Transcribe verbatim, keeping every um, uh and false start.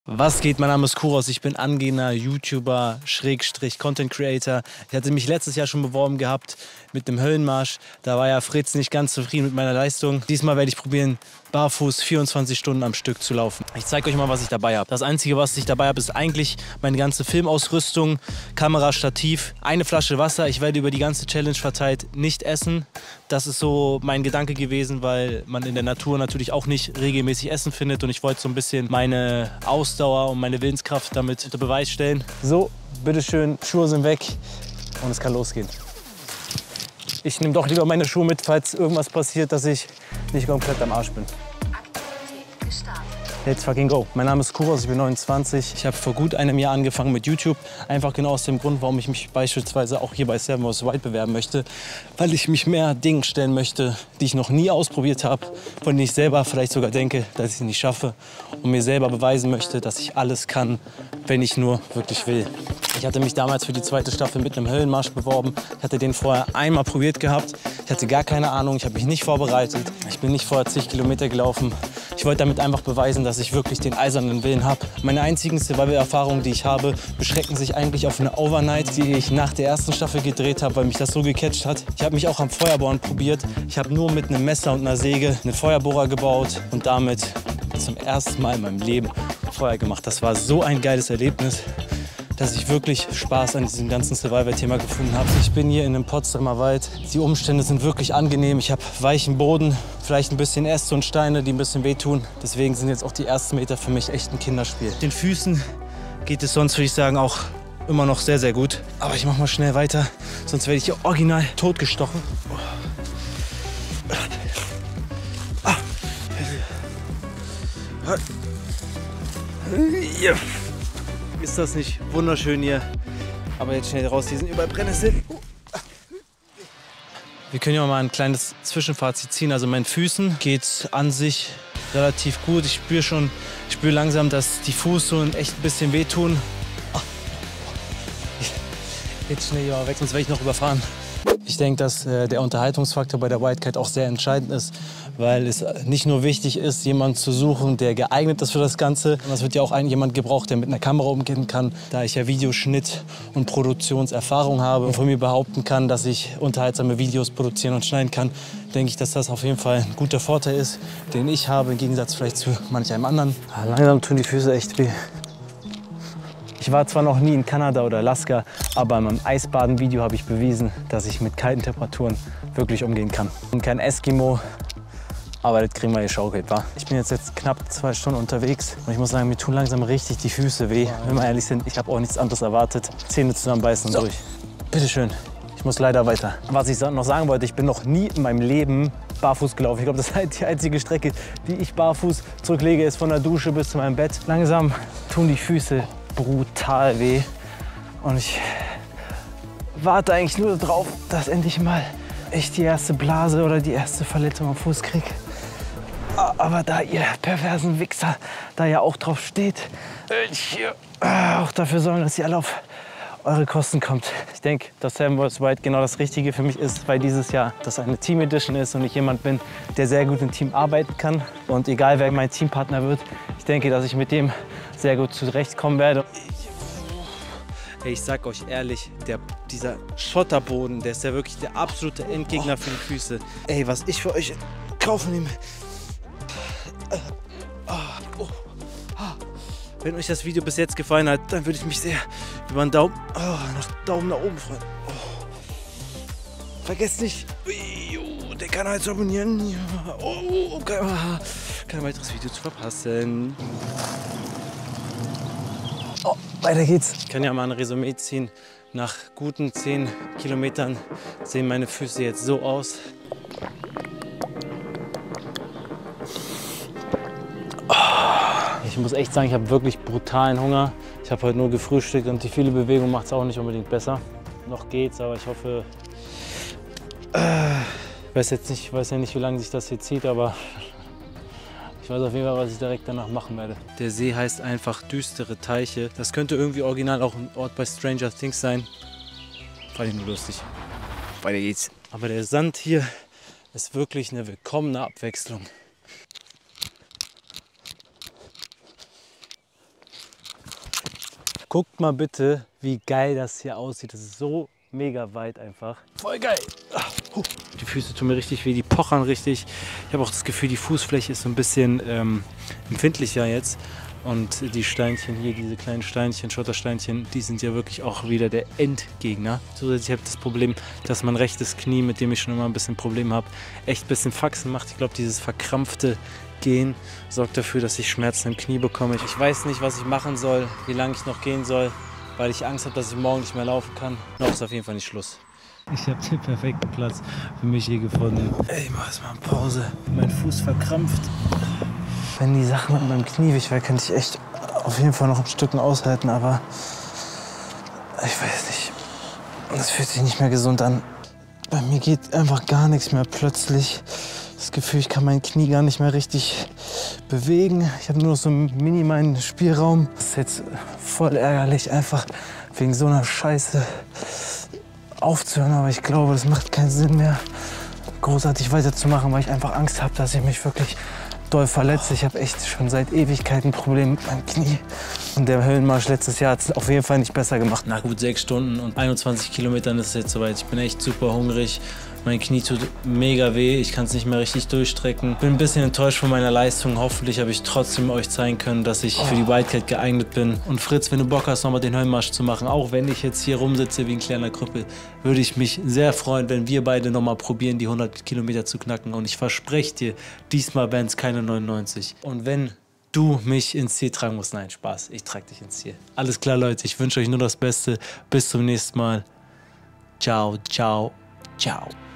Was geht? Mein Name ist Kuros, ich bin angehender YouTuber, Schrägstrich, Content Creator. Ich hatte mich letztes Jahr schon beworben gehabt mit dem Höllenmarsch. Da war ja Fritz nicht ganz zufrieden mit meiner Leistung. Diesmal werde ich probieren, barfuß vierundzwanzig Stunden am Stück zu laufen. Ich zeige euch mal, was ich dabei habe. Das Einzige, was ich dabei habe, ist eigentlich meine ganze Filmausrüstung, Kamera, Stativ, eine Flasche Wasser. Ich werde über die ganze Challenge verteilt nicht essen. Das ist so mein Gedanke gewesen, weil man in der Natur natürlich auch nicht regelmäßig Essen findet. Und ich wollte so ein bisschen meine Ausdauer und meine Willenskraft damit unter Beweis stellen. So, bitteschön, Schuhe sind weg und es kann losgehen. Ich nehme doch lieber meine Schuhe mit, falls irgendwas passiert, dass ich nicht komplett am Arsch bin. Aktivität gestartet. Let's fucking go. Mein Name ist Kuros, ich bin neunundzwanzig. Ich habe vor gut einem Jahr angefangen mit YouTube. Einfach genau aus dem Grund, warum ich mich beispielsweise auch hier bei Seven Vs Wild bewerben möchte. Weil ich mich mehr Dingen stellen möchte, die ich noch nie ausprobiert habe. Von denen ich selber vielleicht sogar denke, dass ich sie nicht schaffe. Und mir selber beweisen möchte, dass ich alles kann, wenn ich nur wirklich will. Ich hatte mich damals für die zweite Staffel mit einem Höllenmarsch beworben. Ich hatte den vorher einmal probiert gehabt. Ich hatte gar keine Ahnung, ich habe mich nicht vorbereitet. Ich bin nicht vorher zig Kilometer gelaufen. Ich wollte damit einfach beweisen, dass ich wirklich den eisernen Willen habe. Meine einzigen Survival-Erfahrungen, die ich habe, beschränken sich eigentlich auf eine Overnight, die ich nach der ersten Staffel gedreht habe, weil mich das so gecatcht hat. Ich habe mich auch am Feuerbohren probiert. Ich habe nur mit einem Messer und einer Säge einen Feuerbohrer gebaut und damit zum ersten Mal in meinem Leben Feuer gemacht. Das war so ein geiles Erlebnis, dass ich wirklich Spaß an diesem ganzen Survival-Thema gefunden habe. Ich bin hier in einem Potsdamer Wald. Die Umstände sind wirklich angenehm. Ich habe weichen Boden, vielleicht ein bisschen Äste und Steine, die ein bisschen wehtun. Deswegen sind jetzt auch die ersten Meter für mich echt ein Kinderspiel. Den Füßen geht es sonst, würde ich sagen, auch immer noch sehr, sehr gut. Aber ich mache mal schnell weiter, sonst werde ich hier original totgestochen. Ah. Ja. Ist das nicht wunderschön hier? Aber jetzt schnell raus, hier sind überall Brennnesseln. Wir können ja mal ein kleines Zwischenfazit ziehen. Also meinen Füßen geht es an sich relativ gut. Ich spüre schon, ich spüre langsam, dass die Fußsohlen echt ein bisschen wehtun. Jetzt schnell hier mal weg, sonst werde ich noch überfahren. Ich denke, dass äh, der Unterhaltungsfaktor bei der Wildcat auch sehr entscheidend ist, weil es nicht nur wichtig ist, jemanden zu suchen, der geeignet ist für das Ganze. Es wird ja auch eigentlich jemand gebraucht, der mit einer Kamera umgehen kann. Da ich ja Videoschnitt und Produktionserfahrung habe und von mir behaupten kann, dass ich unterhaltsame Videos produzieren und schneiden kann, denke ich, dass das auf jeden Fall ein guter Vorteil ist, den ich habe, im Gegensatz vielleicht zu manch einem anderen. Langsam tun die Füße echt weh. Ich war zwar noch nie in Kanada oder Alaska, aber in meinem Eisbaden-Video habe ich bewiesen, dass ich mit kalten Temperaturen wirklich umgehen kann. Ich bin kein Eskimo, aber das kriegen wir geschaukelt, wa? Ich bin jetzt, jetzt knapp zwei Stunden unterwegs und ich muss sagen, mir tun langsam richtig die Füße weh. Wenn wir ehrlich sind, ich habe auch nichts anderes erwartet. Zähne zusammenbeißen und so. Durch. Bitteschön, ich muss leider weiter. Was ich noch sagen wollte, ich bin noch nie in meinem Leben barfuß gelaufen. Ich glaube, das ist halt die einzige Strecke, die ich barfuß zurücklege, ist von der Dusche bis zu meinem Bett. Langsam tun die Füße brutal weh und ich warte eigentlich nur darauf, dass endlich mal ich die erste Blase oder die erste Verletzung am Fuß kriege. Aber da ihr perversen Wichser da ja auch drauf steht, ich auch dafür sorgen, dass ihr alle auf eure Kosten kommt. Ich denke, dass Seven Vs Wild genau das Richtige für mich ist, weil dieses Jahr das eine Team Edition ist und ich jemand bin, der sehr gut im Team arbeiten kann. Und egal wer mein Teampartner wird, ich denke, dass ich mit dem sehr gut zurechtkommen werde. Ey, ich sag euch ehrlich, der, dieser Schotterboden, der ist ja wirklich der absolute Endgegner für die Füße. Ey, was ich für euch kaufen nehme. Wenn euch das Video bis jetzt gefallen hat, dann würde ich mich sehr über einen Daumen, oh, nach Daumen nach oben freuen. Oh. Vergesst nicht, den Kanal zu abonnieren, oh, kein, kein weiteres Video zu verpassen. Oh, weiter geht's. Ich kann ja mal ein Resümee ziehen. Nach guten zehn Kilometern sehen meine Füße jetzt so aus. Ich muss echt sagen, ich habe wirklich brutalen Hunger. Ich habe heute nur gefrühstückt und die viele Bewegung macht es auch nicht unbedingt besser. Noch geht's, aber ich hoffe, ich weiß jetzt nicht, ich weiß ja nicht, wie lange sich das hier zieht, aber ich weiß auf jeden Fall, was ich direkt danach machen werde. Der See heißt einfach Düstere Teiche. Das könnte irgendwie original auch ein Ort bei Stranger Things sein. Fand ich nur lustig. Weiter geht's. Aber der Sand hier ist wirklich eine willkommene Abwechslung. Guckt mal bitte, wie geil das hier aussieht. Das ist so mega weit einfach. Voll geil. Die Füße tun mir richtig weh, die pochern richtig. Ich habe auch das Gefühl, die Fußfläche ist so ein bisschen ähm, empfindlicher jetzt. Und die Steinchen hier, diese kleinen Steinchen, Schottersteinchen, die sind ja wirklich auch wieder der Endgegner. Zusätzlich habe ich das Problem, dass mein rechtes Knie, mit dem ich schon immer ein bisschen Probleme habe, echt ein bisschen Faxen macht. Ich glaube, dieses verkrampfte Gehen sorgt dafür, dass ich Schmerzen im Knie bekomme. Ich weiß nicht, was ich machen soll, wie lange ich noch gehen soll, weil ich Angst habe, dass ich morgen nicht mehr laufen kann. Noch ist auf jeden Fall nicht Schluss. Ich habe den perfekten Platz für mich hier gefunden. Ey, ich mach jetzt mal Pause. Mein Fuß verkrampft. Wenn die Sache mit meinem Knie weg wäre, könnte ich echt auf jeden Fall noch ein Stück aushalten, aber ich weiß nicht. Das fühlt sich nicht mehr gesund an. Bei mir geht einfach gar nichts mehr plötzlich. Das Gefühl, ich kann mein Knie gar nicht mehr richtig bewegen. Ich habe nur noch so einen minimalen Spielraum. Das ist jetzt voll ärgerlich, einfach wegen so einer Scheiße aufzuhören. Aber ich glaube, das macht keinen Sinn mehr, großartig weiterzumachen, weil ich einfach Angst habe, dass ich mich wirklich doll verletzt. Ich habe echt schon seit Ewigkeiten Probleme mit meinem Knie. Und der Höhenmarsch letztes Jahr hat es auf jeden Fall nicht besser gemacht. Nach gut sechs Stunden und einundzwanzig Kilometern ist es jetzt soweit. Ich bin echt super hungrig. Mein Knie tut mega weh. Ich kann es nicht mehr richtig durchstrecken. Bin ein bisschen enttäuscht von meiner Leistung. Hoffentlich habe ich trotzdem euch zeigen können, dass ich für die Wildcat geeignet bin. Und Fritz, wenn du Bock hast, nochmal den Höhenmarsch zu machen, auch wenn ich jetzt hier rumsitze wie ein kleiner Krüppel, würde ich mich sehr freuen, wenn wir beide nochmal probieren, die hundert Kilometer zu knacken. Und ich verspreche dir, diesmal werden es keine neunundneunzig. Und wenn du mich ins Ziel tragen musst, nein, Spaß, ich trage dich ins Ziel. Alles klar, Leute, ich wünsche euch nur das Beste. Bis zum nächsten Mal. Ciao, ciao, ciao.